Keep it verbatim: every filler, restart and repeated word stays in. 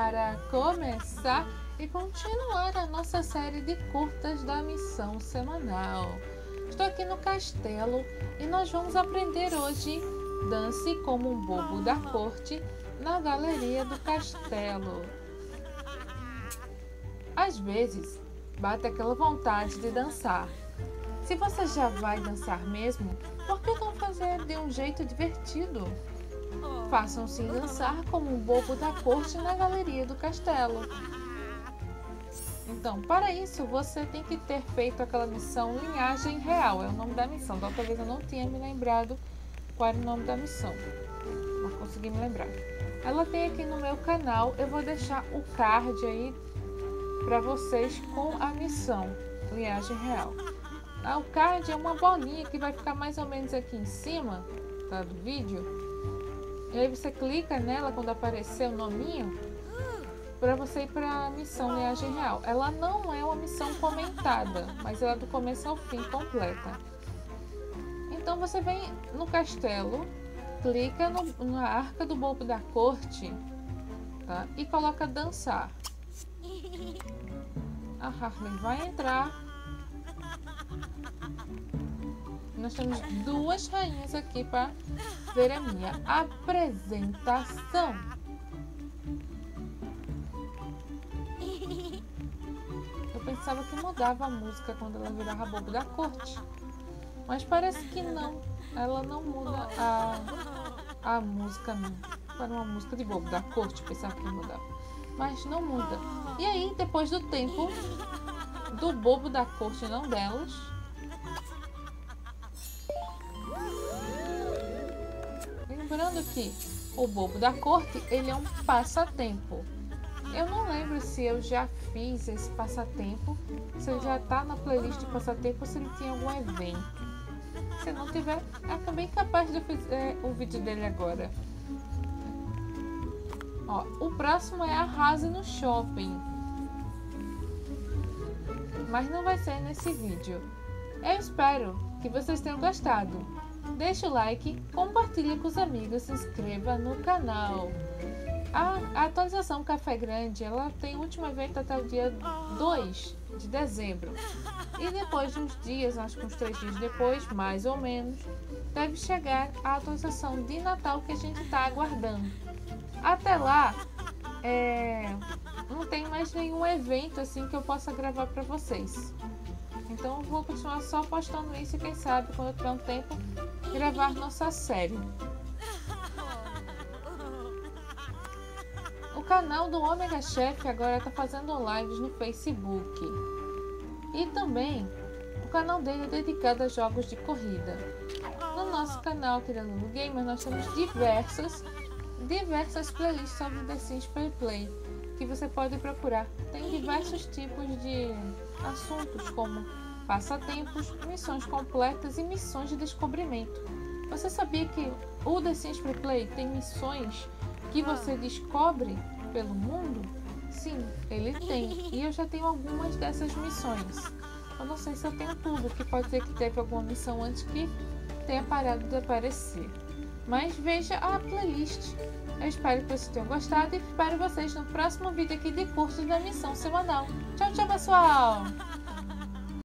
para começar e continuar a nossa série de curtas da missão semanal. Estou aqui no castelo e nós vamos aprender hoje Dance como um bobo da corte na galeria do castelo. Às vezes, bate aquela vontade de dançar. Se você já vai dançar mesmo, por que não fazer de um jeito divertido? Façam-se dançar como um bobo da corte na galeria do castelo. Então, para isso, você tem que ter feito aquela missão Linhagem Real. É o nome da missão. Da outra vez eu não tinha me lembrado qual era o nome da missão. Não consegui me lembrar. Ela tem aqui no meu canal. Eu vou deixar o card aí para vocês com a missão Linhagem Real. Ah, o card é uma bolinha que vai ficar mais ou menos aqui em cima, tá, do vídeo. E aí você clica nela quando aparecer o nominho para você ir para a missão Linhagem Real. Ela não é uma missão comentada, mas ela é do começo ao fim completa. Então você vem no castelo, clica no, na arca do bobo da corte, tá? E coloca dançar. A Harley vai entrar. Nós temos duas rainhas aqui para ver a minha apresentação. Eu pensava que mudava a música quando ela virava bobo da corte, mas parece que não. Ela não muda a, a música não. Para uma música de bobo da corte, pensava que mudava, mas não muda. E aí, depois do tempo do bobo da corte, não delas, lembrando que o bobo da corte, ele é um passatempo. Eu não lembro se eu já fiz esse passatempo, se ele já está na playlist de passatempo ou se ele tinha algum evento. Se não tiver, é bem capaz de eu fazer o vídeo dele agora. Ó, o próximo é Arrase no Shopping, mas não vai ser nesse vídeo. Eu espero que vocês tenham gostado. Deixe o like, compartilhe com os amigos, se inscreva no canal. A, a atualização Café Grande, ela tem o último evento até o dia dois de dezembro. E depois de uns dias, acho que uns três dias depois, mais ou menos, deve chegar a atualização de Natal que a gente está aguardando. Até lá, é, não tem mais nenhum evento assim que eu possa gravar para vocês. Então eu vou continuar só postando isso e quem sabe quando eu tiver um tempo gravar nossa série. O canal do Omega Chef agora está fazendo lives no Facebook. E também o canal dele é dedicado a jogos de corrida. No nosso canal Tirando do Gamer nós temos diversas, diversas playlists sobre The Sims Free Play que você pode procurar. Tem diversos tipos de assuntos como passatempos, missões completas e missões de descobrimento. Você sabia que o The Sims Free Play tem missões que você descobre pelo mundo? Sim, ele tem. E eu já tenho algumas dessas missões. Eu não sei se eu tenho tudo, que pode ser que teve alguma missão antes que tenha parado de aparecer. Mas veja a playlist. Eu espero que vocês tenham gostado e espero vocês no próximo vídeo aqui de cursos da missão semanal. Tchau, tchau, pessoal!